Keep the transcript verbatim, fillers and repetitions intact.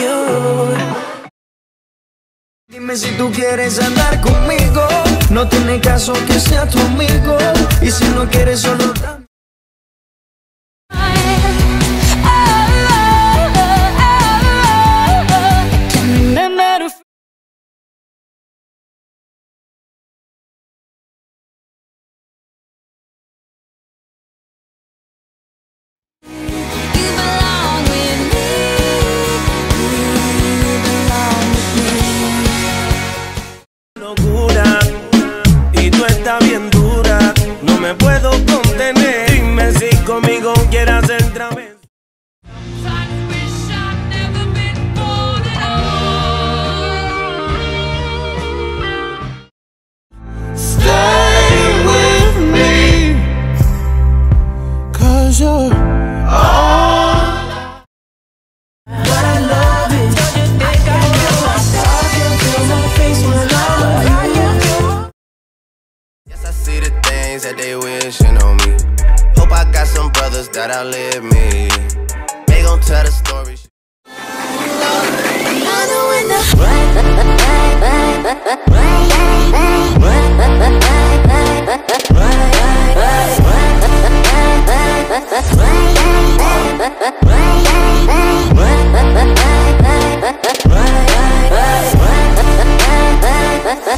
you. Dime si tú quieres andar conmigo, no tiene caso que sea tu amigo, y si no quieres solo dame. Bien dura, no me puedo contener. Dime si conmigo quieres hacer otra vez. Stay with me, 'cause you're all But I love it. I can feel myself, I can feel my face when I love you. Yes, I see the things that they wishing on me. Hope I got some brothers that outlive me. They gon' tell the story. I know when the